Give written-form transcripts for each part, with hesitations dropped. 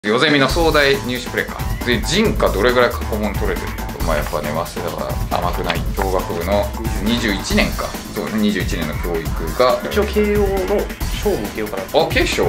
ヨゼミの壮大入試プレイかで、人科どれぐらい過去問取れてる。まあやっぱね、早稲田は甘くない教学部の21年か。そうね、21年の教育が一応慶応の賞も受けようかな。 あ、慶賞。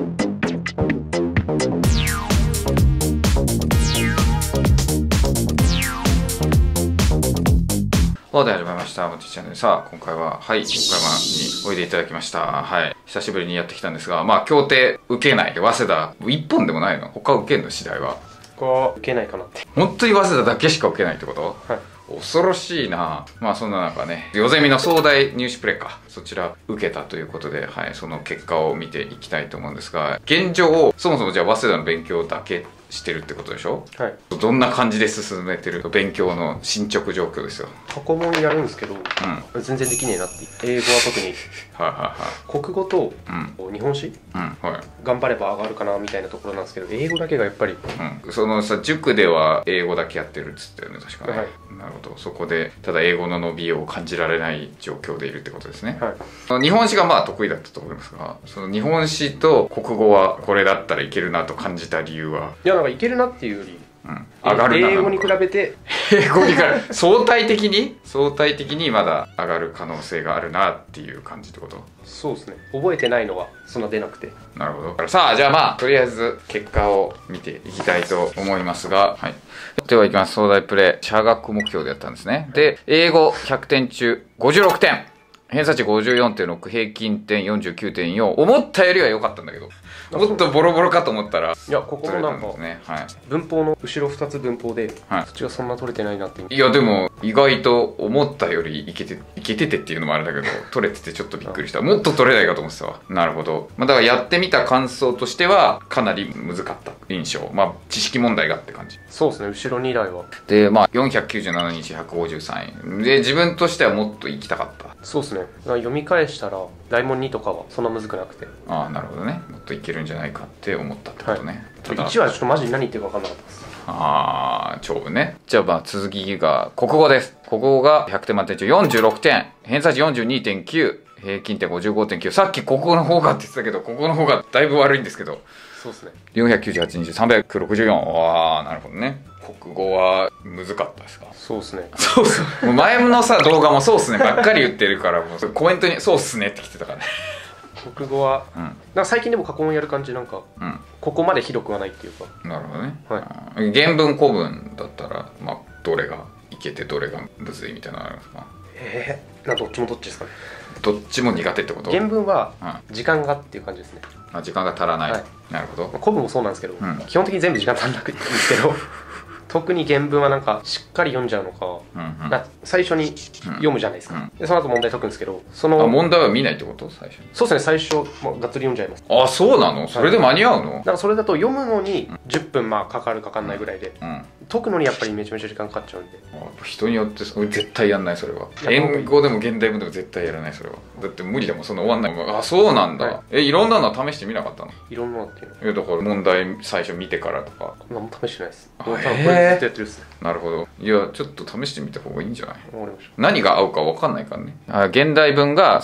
で始まりました。もちチャンネル。さあ、今回は、はい、岡山においでいただきました。はい。久しぶりにやってきたんですが、まあ、協定受けない。早稲田、一本でもないの。他受けんの次第は。 他は受けないかなって。 本当に早稲田だけしか受けないってこと？ はい。 恐ろしいな。まあそんな中ね、ヨゼミの壮大入試プレイか、そちら受けたということで、はい、その結果を見ていきたいと思うんですが、現状、そもそもじゃあ早稲田の勉強だけしてるってことでしょ？はい。どんな感じで進めてる勉強の進捗状況ですよ。 過去問やるんですけど、全然できねえなって。英語は特に。はいはいはい。国語と日本史、はい、頑張れば上がるかなみたいなところなんですけど、英語だけがやっぱり。そのさ、塾では英語だけやってるっつったよね、確かね。はい。なるほど。そこで、ただ英語の伸びを感じられない状況でいるってことですね。はい。日本史がまあ得意だったと思いますが、その日本史と国語はこれだったらいけるなと感じた理由は？いや、いけるなっていうより、 上がるな。 英語に比べて英語に比べて相対的にまだ上がる可能性があるなっていう感じってこと？ そうですね。覚えてないのはそんな出なくて。 なるほど。さあ、じゃあまあとりあえず結果を見ていきたいと思いますが、はい。ではいきます。壮大プレイ、社学目標でやったんですね。で、英語100点中56点。偏差値 54.6、平均点 49.4。思ったよりは良かったんだけど、もっとボロボロかと思ったら、 いや、ここもなんか、 ね、はい、 文法の後ろ2つ文法で、はい、そっちがそんな取れてないなって。 いや、でも意外と思ったよりいけててっていうのもあれだけど、取れててちょっとびっくりした。もっと取れないかと思ってたわ。なるほど。まあ、だからやってみた感想としてはかなり難かった印象。まあ知識問題がって感じ。 そうですね。後ろ2台はで、まあ497日153円で、自分としてはもっと行きたかった。 そうですね。読み返したら大問2とかはそんな難くなくて、 ああ、なるほどね。もっといけるんじゃないかって思ったってことね。 はい、1はちょっとマジに何言ってるか分かんなかったです。 ああ、長文ね。じゃあまあ続きが国語です。国語が100点満点中46点、偏差値 42.9、平均点 55.9。さっき国語の方がって言ってたけど、国語の方がだいぶ悪いんですけど、 そうですね。 498日364。ああ、なるほどね。国語は難かったですか？ そうですね。 そうっす。もう前のさ動画もそうっすねばっかり言ってるから、もうコメントにそうっすねって来てたからね。 国語は、なんか最近でも過去問やる感じ、なんか、ここまでひどくはないっていうか。 なるほどね。 はい。 原文古文だったら、まあどれがいけてどれがむずいみたいなのありますか？ どっちもどっちですかね。 どっちも苦手ってこと？ 原文は時間がっていう感じですね。 時間が足らない。なるほど。 古文もそうなんですけど、基本的に全部時間足らなくていいんですけど。特に原文はなんかしっかり読んじゃうのか、最初に読むじゃないですか、でその後問題解くんですけど、その問題は見ないってこと？最初に。 そうですね。最初がっつり読んじゃいます。 あ、そうなの？それで間に合うの？ だからそれだと読むのに10分かかるかかんないぐらいで、解くのにやっぱりめちゃめちゃ時間かかっちゃうんで。 人によって絶対やんない。それは英語でも現代文でも絶対やらない。それはだって無理だもん、そんな終わんないもん。あ、そうなんだ。いろんなの試してみなかったの？ いろんなのっていうの？ だから問題最初見てからとか。 何も試してないです。これずっとやってるっすね。 なるほど。いや、ちょっと試してみた方がいいんじゃない？何が合うか分かんないからね。現代文が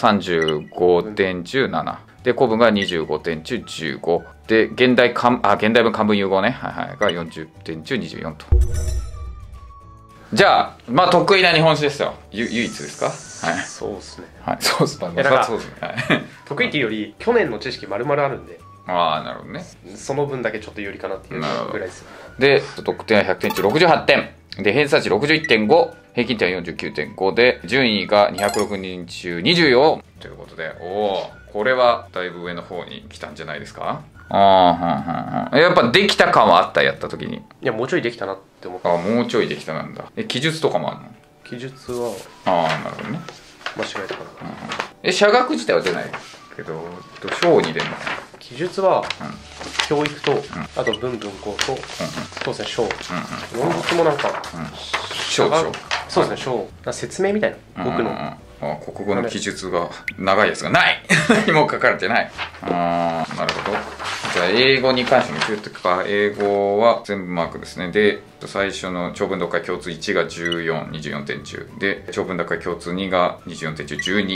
35点中7で、古文が25点中15で、現代文漢文融合ね、が40点中24と。じゃあまあ得意な日本史ですよ。唯一ですか？はい。 そうですね。 はい、そうですね。 得意っていうより去年の知識丸々あるんで。 ああ、なるほどね。 その分だけちょっと有利かなっていうぐらいですよ。 で、得点は100点中68点で、偏差値 61.5、平均点は 49.5 で、順位が206人中24ということで、これはだいぶ上の方に来たんじゃないですか？やっぱできた感はあった？やった時に。いや、もうちょいできたなって思った。 もうちょいできたなんだ。記述とかもあるの？ 記述はなるほどね。 間違えたかな。 社学自体は出ないけど、小に出るの？ 記述は教育と、あと文法と、そうですね、小。論述もなんか、 そうですね、小。説明みたいな、僕の。 国語の記述が長いやつがない何も書かれてない。なるほど。じゃあ英語に関しても一応というか、英語は全部マークですね。で、最初の長文読解共通1が14、24点中で、長文読解共通2が24点中12。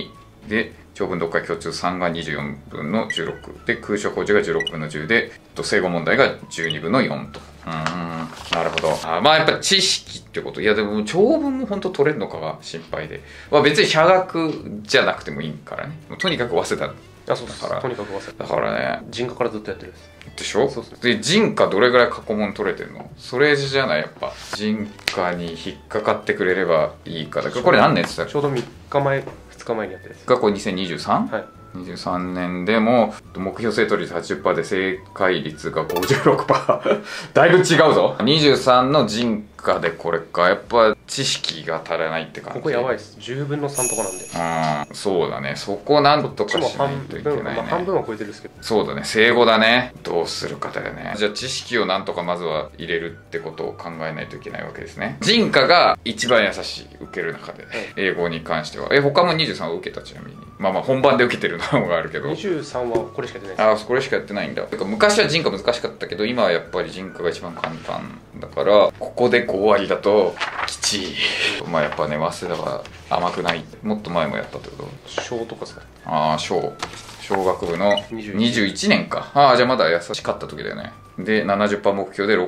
で長文読解共通3が24分の16で空所法事が16分の10で正誤問題が12分の4と。なるほど。まあやっぱ知識ってこと。いやでも長文も本当取れるのかが心配で、まあ、別に社学じゃなくてもいいからね。とにかく早稲田そうです。とにかく早稲田だからね、 人科からずっとやってるんですでしょ。で人科どれぐらい過去問取れてんの？それじゃない、やっぱ人科に引っかかってくれればいいから。これ何年って言ったちょうど3日前2日前にやってるやつがこれ 2023？ はい、23年でも目標正答率 80% で正解率が 56% だいぶ違うぞ。23の人科でこれか。やっぱ知識が足らないって感じ。 ここやばいです。10分の3とかなんで。 そうだね。そこなんとかしないといけないね。 半分は超えてるんですけど。 そうだね。正誤だね。どうするかだよね。じゃあ知識をなんとかまずは入れるってことを考えないといけないわけですね。人科が一番優しい、受ける中で、英語に関しては。他も23を受けた、ちなみに。まあ本番で受けてるのがあるけど。 23はこれしかやってないです。 これしかやってないんだ。昔は人科難しかったけど、今はやっぱり人科が一番簡単だから、ここで5割だときちい。まあやっぱね、早稲田は甘くない。もっと前もやったってこと？ 小とかですか？ 小学部の21年か。じゃあまだ優しかった時だよね。で 70% 目標で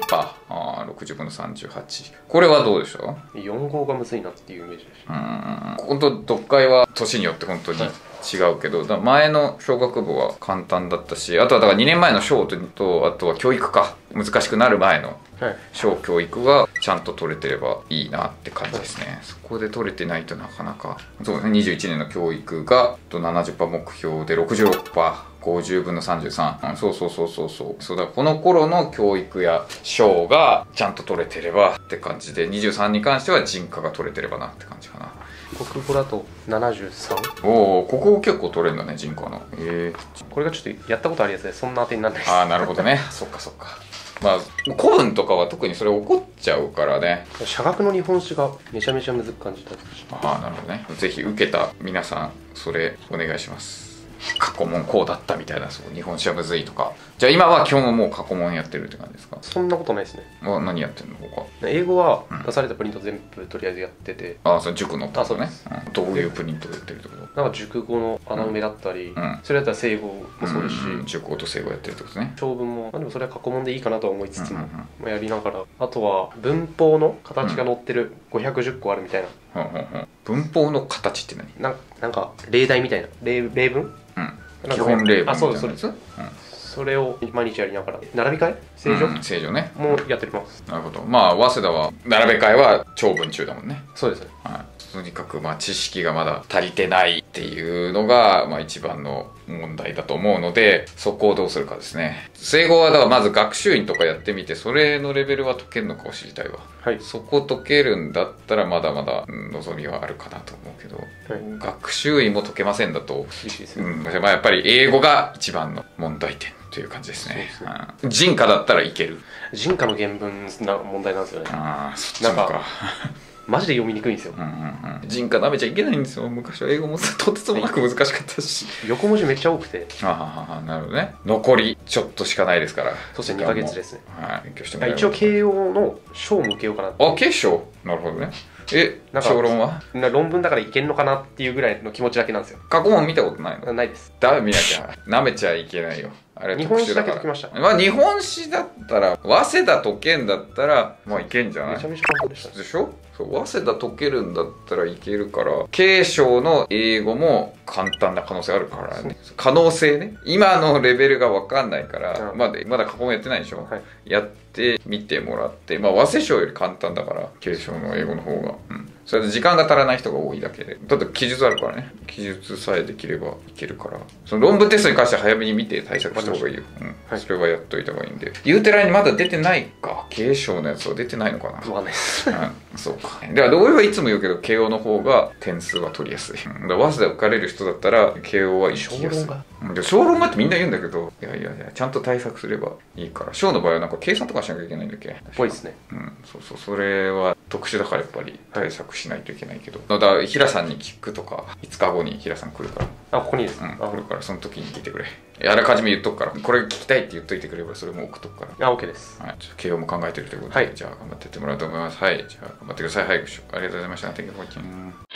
63%、60分の38。これはどうでした ？4号がむずいなっていうイメージでした。 本当読解は年によって本当に違うけど、前の小学部は簡単だったし、あとはだから2年前の小とあとは教育か、難しくなる前の小教育がちゃんと取れてればいいなって感じですね。そこで取れてないとなかなか。そうですね。21年の教育が 70% 目標で 66%。50分の33。そうだ、この頃の教育や小がちゃんと取れてればって感じで、23に関しては人科が取れてればなって感じかな。 国語だと 73。 国語結構取れるんだね、人科の。 これがちょっとやったことあるやつでそんな当てにならないです。 なるほどね。そっか。まあ古文とかは特にそれ起こっちゃうからね。 社学の日本史がめちゃめちゃ難しく感じた。 なるほどね。ぜひ受けた皆さんそれお願いします。過去問こうだったみたいな、日本史はむずいとか。じゃあ今は基本はもう過去問やってるって感じですか？ そんなことないですね。 何やってんの他？ 英語は出されたプリント全部とりあえずやってて。 それ塾のってことね。どういうプリントをやってるってこと？ なんか熟語の穴埋めだったり、それだったら正語もそうですし、 熟語と正語やってるってことね。 長文も、でもそれは過去問でいいかなとは思いつつも、やりながら、あとは文法の形が載ってる510個あるみたいな。 文法の形って何？ なんか例題みたいな、例文？ 基本例文みたいなやつ？ それを毎日やりながら、並び替え正常ね。 もうやってます。 なるほど。早稲田は並べ替えは長文中だもんね。 そうですね。 とにかく知識がまだ足りてないっていうのが一番の問題だと思うので、そこをどうするかですね。正語はだからまず学習院とかやってみて、それのレベルは解けるのかを知りたいわ。そこ解けるんだったらまだまだ望みはあるかなと思うけど、学習院も解けませんだと厳しいですね。やっぱり英語が一番の問題点という感じですね。人科だったらいける。 人科の原文な問題なんですよね。 そっちか。 マジで読みにくいんですよ。 人科舐めちゃいけないんですよ。昔は英語もとてつもなく難しかったし、 横文字めっちゃ多くて。 なるほどね。残りちょっとしかないですから。 そうですね、2ヶ月ですね。 勉強してもらいます。 一応慶応の章も受けようかな。 慶章？なるほどね。小論は論文だからいけんのかなっていうぐらいの気持ちだけなんですよ。 過去問見たことないの？ ないです。 見なきゃ。舐めちゃいけないよ。あれ日本史だけ解きました。 日本史だったら、早稲田解けんだったらいけんじゃない？ めちゃめちゃ簡単でした。 でしょ？早稲田解けるんだったらいけるから、慶章の英語も簡単な可能性あるからね。可能性ね。今のレベルが分かんないから、まだ過去問やってないでしょ？やってみてもらって、早稲章より簡単だから、慶章の英語の方が。それで時間が足らない人が多いだけで。だって記述あるからね。記述さえできればいけるから。その論文テストに関しては早めに見て対策した方がいいよ。それはやっといた方がいいんで。言うてらにまだ出てないか。慶章のやつは出てないのかな。 わかんないです。 そうか。では、同意はいつも言うけど、慶応の方が点数は取りやすい。だから早稲田受かれる人だったら、慶応は行きやすい。小論がってみんな言うんだけど、いや、ちゃんと対策すればいいから。小の場合は計算とかしなきゃいけないんだっけ？ ぽいですね。 それは特殊だからやっぱり対策しないといけないけど。だから平さんに聞くとか、5日後に平さん来るから。 ここにですね。 来るから、その時に聞いてくれ。あらかじめ言っとくから、これ聞きたいって言っといてくれば、それも送っとくから。 OK です。 慶応も考えてるということで、じゃあ頑張ってやってもらおうと思います。じゃあ頑張ってください。ありがとうございました。Thank you for watching.